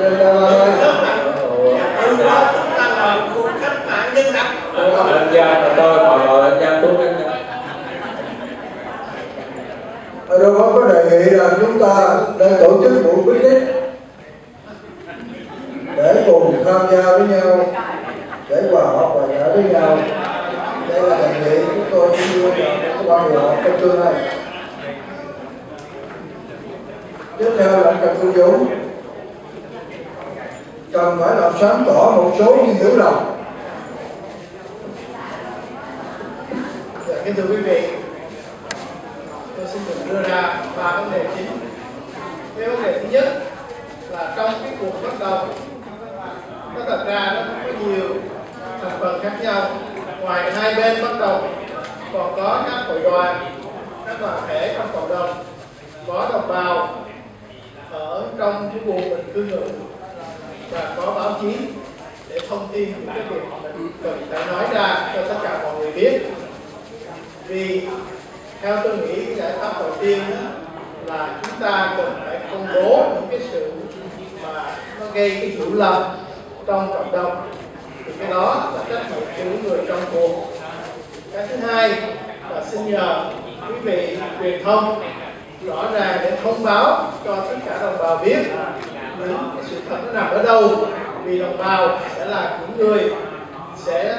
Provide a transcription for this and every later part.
Chúng ta là một cuộc cách mạng nhân đạo. Anh Giang tôi mời anh Giang xuống anh. Tôi có đề nghị là chúng ta nên tổ chức buổi picnic để cùng tham gia với nhau, để hòa hợp và giải với nhau. Đây là đề nghị chúng tôi đưa vào các quan hệ họp trong tương lai. Tiếp theo là Trần Xuân Dũng cần phải làm sáng tỏ một số những hiểu lầm. Kính thưa quý vị, tôi xin được đưa ra 3 vấn đề chính. Cái vấn đề thứ nhất là trong cái cuộc bắt đầu, nó thật ra nó có nhiều thành phần khác nhau. Ngoài hai bên bắt đầu còn có các hội đoàn, các đoàn thể trong cộng đồng, có đồng bào ở trong cái vùng mình cư ngụ và có báo chí để thông tin những cái việc mình cần phải nói ra cho tất cả mọi người biết. Vì theo tôi nghĩ cái giải pháp đầu tiên là chúng ta cần phải công bố những cái sự mà nó gây cái hiểu lầm trong cộng đồng, thì cái đó là trách nhiệm của những người trong cuộc. Cái thứ hai là xin nhờ quý vị truyền thông rõ ràng để thông báo cho tất cả đồng bào biết những cái sự thật nó nằm ở đâu, vì đồng bào sẽ là những người sẽ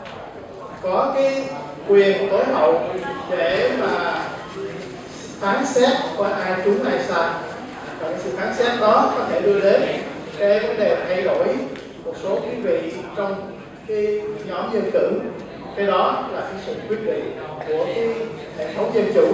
có cái quyền tối hậu để mà phán xét coi ai trúng ai sai. Và cái sự phán xét đó có thể đưa đến cái vấn đề thay đổi một số quý vị trong cái nhóm dân cử. Cái đó là cái sự quyết định của cái hệ thống dân chủ.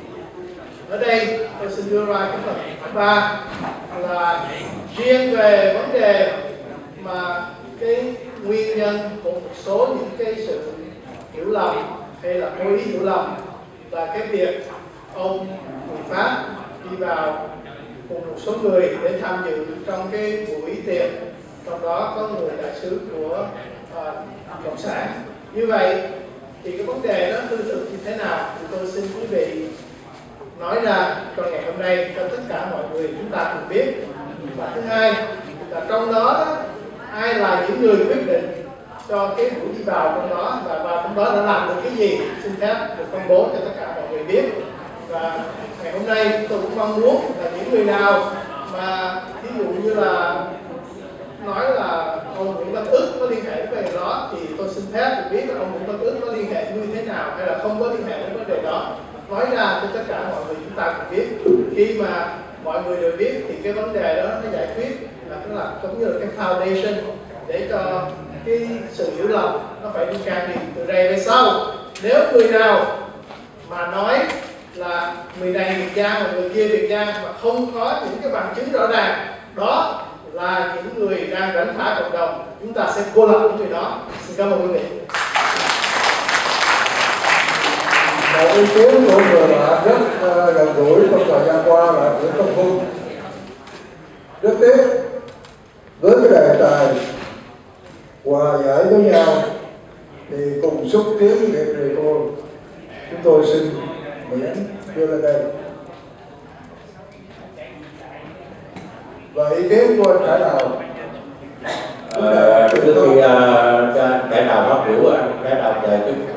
Ở đây tôi xin đưa ra cái phần thứ ba là riêng về vấn đề mà cái nguyên nhân của một số những cái sự hiểu lầm hay là cố ý hiểu lầm là cái việc ông người Pháp đi vào cùng một số người để tham dự trong cái buổi tiệc, trong đó có người đại sứ của cộng sản. Như vậy thì cái vấn đề đó tương tự như thế nào thì tôi xin quý vị nói ra trong ngày hôm nay cho tất cả mọi người chúng ta cùng biết. Và thứ hai là trong đó ai là những người quyết định cho cái buổi đi vào trong đó và vào trong đó đã làm được cái gì, xin phép được công bố cho tất cả mọi người biết. Và ngày hôm nay tôi cũng mong muốn là những người nào mà ví dụ như là nói là ông Nguyễn Văn Ức có liên hệ với vấn đề đó thì tôi xin phép được biết là ông Nguyễn Văn Ức có liên hệ như thế nào hay là không có liên hệ với vấn đề đó, nói ra cho tất cả mọi người chúng ta cùng biết. Khi mà mọi người đều biết thì cái vấn đề đó nó giải quyết là nó là giống như là cái foundation để cho cái sự hiểu lầm nó phải đi càng đi từ đây về sau. Nếu người nào mà nói là người này Việt Giang và người kia Việt Giang mà không có những cái bằng chứng rõ ràng, đó là những người đang đánh phá cộng đồng, chúng ta sẽ cô lập những người đó. Xin cảm ơn quý vị. Một ý kiến của người bạn rất gần gũi trong thời gian qua là Nguyễn Công Phu. Rất tiếc với cái đề tài hòa giải với nhau thì cùng xúc tiến việc này chúng tôi xin miễn đưa lên đây. Và ý kiến của anh Khải Đào. Trước khi Khải Đào phát biểu, Khải Đào đề